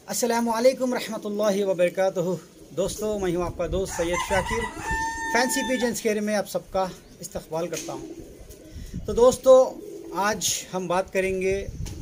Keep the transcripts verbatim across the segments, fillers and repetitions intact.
अस्सलामुअलैकुम रहमतुल्लाहि व बरकातुहू। दोस्तों, मैं हूँ आपका दोस्त Syed Shakir. Fancy pigeons care में आप सबका इस्तकबाल करता हूँ। तो दोस्तों, आज हम बात करेंगे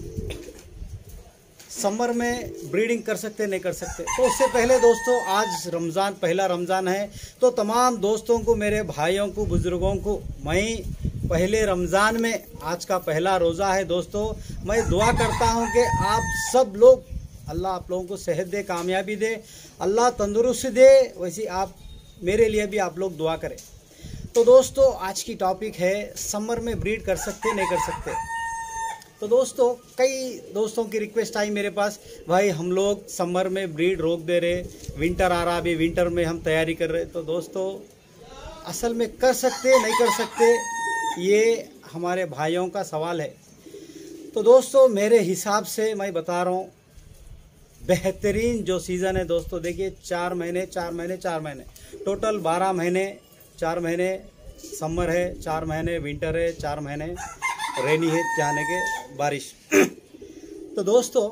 समर में ब्रीडिंग कर सकते नहीं कर सकते। तो उससे पहले दोस्तों, आज रमज़ान, पहला रमज़ान है, तो तमाम दोस्तों को, मेरे भाइयों को, बुज़ुर्गों को मैं पहले रमज़ान में, आज का पहला रोज़ा है दोस्तों, मैं दुआ करता हूं कि आप सब लोग, अल्लाह आप लोगों को सेहत दे, कामयाबी दे, अल्लाह तंदुरुस्त दे। वैसे आप मेरे लिए भी आप लोग दुआ करें। तो दोस्तों, आज की टॉपिक है समर में ब्रीड कर सकते नहीं कर सकते। तो दोस्तों, कई दोस्तों की रिक्वेस्ट आई मेरे पास, भाई हम लोग समर में ब्रीड रोक दे रहे, विंटर आ रहा, अभी विंटर में हम तैयारी कर रहे। तो दोस्तों, असल में कर सकते नहीं कर सकते, ये हमारे भाइयों का सवाल है। तो दोस्तों, मेरे हिसाब से मैं बता रहा हूँ, बेहतरीन जो सीज़न है दोस्तों, देखिए चार महीने चार महीने चार महीने टोटल बारह महीने, चार महीने समर है, चार महीने विंटर है, चार महीने रेनी है, जाने के बारिश। तो दोस्तों,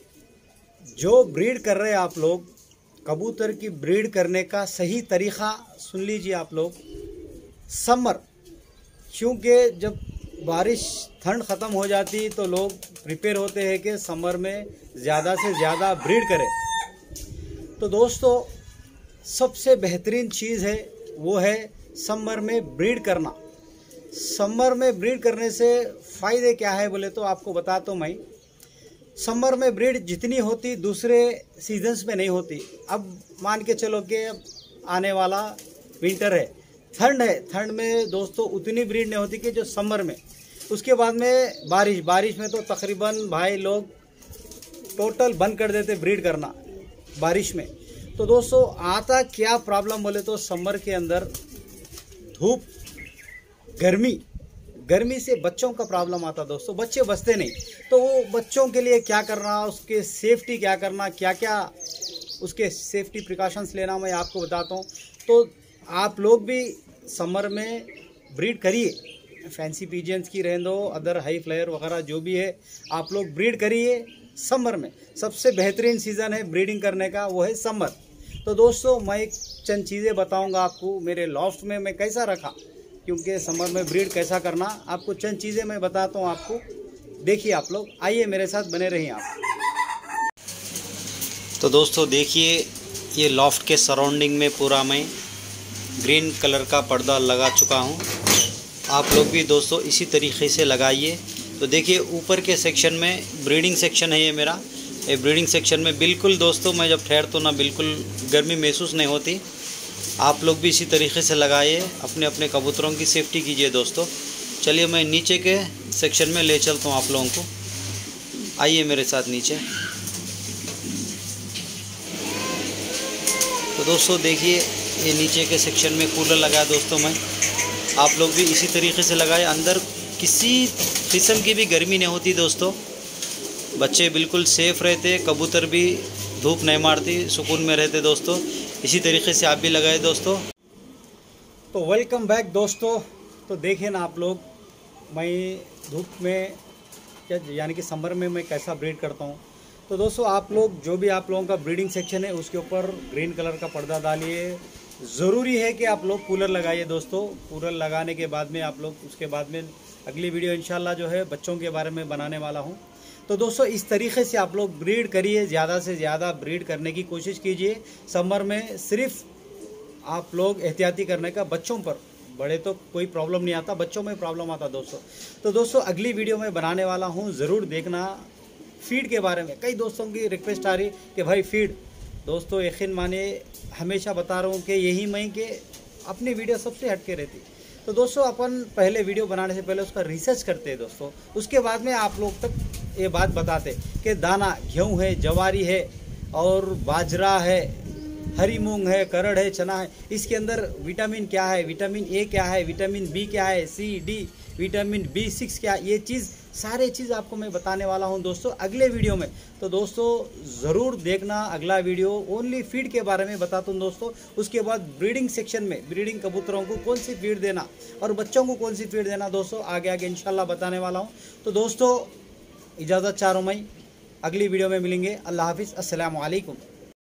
जो ब्रीड कर रहे हैं आप लोग, कबूतर की ब्रीड करने का सही तरीक़ा सुन लीजिए आप लोग। समर, क्योंकि जब बारिश, ठंड ख़त्म हो जाती तो लोग प्रिपेयर होते हैं कि समर में ज़्यादा से ज़्यादा ब्रीड करें। तो दोस्तों, सबसे बेहतरीन चीज़ है वो है समर में ब्रीड करना। समर में ब्रीड करने से फ़ायदे क्या है बोले तो आपको बताता हूँ मैं। समर में ब्रीड जितनी होती दूसरे सीजन्स में नहीं होती। अब मान के चलो कि आने वाला विंटर है, ठंड है, ठंड में दोस्तों उतनी ब्रीड नहीं होती कि जो समर में। उसके बाद में बारिश, बारिश में तो तकरीबन भाई लोग टोटल बंद कर देते ब्रीड करना बारिश में। तो दोस्तों, आता क्या प्रॉब्लम बोले तो समर के अंदर धूप, गर्मी, गर्मी से बच्चों का प्रॉब्लम आता दोस्तों, बच्चे बचते नहीं। तो वो बच्चों के लिए क्या करना, उसके सेफ्टी क्या करना, क्या क्या उसके सेफ्टी प्रिकॉशंस लेना, मैं आपको बताता हूँ। तो आप लोग भी समर में ब्रीड करिए, फैंसी पिजन्स की रहने दो, अदर हाई फ्लायर वगैरह जो भी है, आप लोग ब्रीड करिए। समर में सबसे बेहतरीन सीज़न है ब्रीडिंग करने का, वो है समर। तो दोस्तों, मैं एक चंद चीज़ें बताऊंगा आपको, मेरे लॉफ्ट में मैं कैसा रखा, क्योंकि समर में ब्रीड कैसा करना, आपको चंद चीज़ें मैं बताता हूँ आपको। देखिए आप लोग, आइए मेरे साथ बने रहिए आप। तो दोस्तों देखिए, ये लॉफ्ट के सराउंडिंग में पूरा मैं ग्रीन कलर का पर्दा लगा चुका हूँ। आप लोग भी दोस्तों इसी तरीके से लगाइए। तो देखिए, ऊपर के सेक्शन में ब्रीडिंग सेक्शन है ये मेरा। ये ब्रीडिंग सेक्शन में बिल्कुल दोस्तों, मैं जब ठहरता हूँ ना, बिल्कुल गर्मी महसूस नहीं होती। आप लोग भी इसी तरीके से लगाइए, अपने अपने कबूतरों की सेफ्टी कीजिए दोस्तों। चलिए मैं नीचे के सेक्शन में ले चलता हूँ आप लोगों को, आइए मेरे साथ नीचे। तो दोस्तों देखिए, ये नीचे के सेक्शन में कूलर लगाया दोस्तों मैं, आप लोग भी इसी तरीके से लगाए। अंदर किसी किस्म की भी गर्मी नहीं होती दोस्तों, बच्चे बिल्कुल सेफ़ रहते, कबूतर भी धूप नहीं मारती, सुकून में रहते दोस्तों। इसी तरीके से आप भी लगाए दोस्तों। तो वेलकम बैक दोस्तों। तो देखिए ना आप लोग, मैं धूप में क्या, यानी कि समर में मैं कैसा ब्रीड करता हूँ। तो दोस्तों, आप लोग जो भी आप लोगों का ब्रीडिंग सेक्शन है, उसके ऊपर ग्रीन कलर का पर्दा डालिए। ज़रूरी है कि आप लोग कूलर लगाइए दोस्तों। कूलर लगाने के बाद में आप लोग, उसके बाद में अगली वीडियो इंशाल्लाह जो है बच्चों के बारे में बनाने वाला हूँ। तो दोस्तों, इस तरीके से आप लोग ब्रीड करिए, ज़्यादा से ज़्यादा ब्रीड करने की कोशिश कीजिए। समर में सिर्फ आप लोग एहतियाती करने का, बच्चों पर, बड़े तो कोई प्रॉब्लम नहीं आता, बच्चों में प्रॉब्लम आता दोस्तों। तो दोस्तों, अगली वीडियो में बनाने वाला हूँ, ज़रूर देखना। फीड के बारे में कई दोस्तों की रिक्वेस्ट आ रही कि भाई फीड, दोस्तों यकीन मानिए, हमेशा बता रहा हूँ कि यही मैं कि अपनी वीडियो सबसे हटके रहती। तो दोस्तों, अपन पहले वीडियो बनाने से पहले उसका रिसर्च करते हैं दोस्तों, उसके बाद में आप लोग तक ये बात बताते कि दाना गेहूँ है, जवारी है, और बाजरा है, हरी मूंग है, करड़ है, चना है, इसके अंदर विटामिन क्या है, विटामिन ए क्या है, विटामिन बी क्या है, C D, vitamin B six क्या, ये चीज़, सारे चीज़ आपको मैं बताने वाला हूं दोस्तों अगले वीडियो में। तो दोस्तों ज़रूर देखना अगला वीडियो, ओनली फीड के बारे में बताता हूं दोस्तों। उसके बाद ब्रीडिंग सेक्शन में ब्रीडिंग कबूतरों को कौन सी फीड देना और बच्चों को कौन सी फीड देना दोस्तों आगे आगे इंशाल्लाह बताने वाला हूं। तो दोस्तों इजाज़त चाह रहा हूं मैं, अगली वीडियो में मिलेंगे। अल्लाह हाफिज़, अस्सलामु अलैकुम।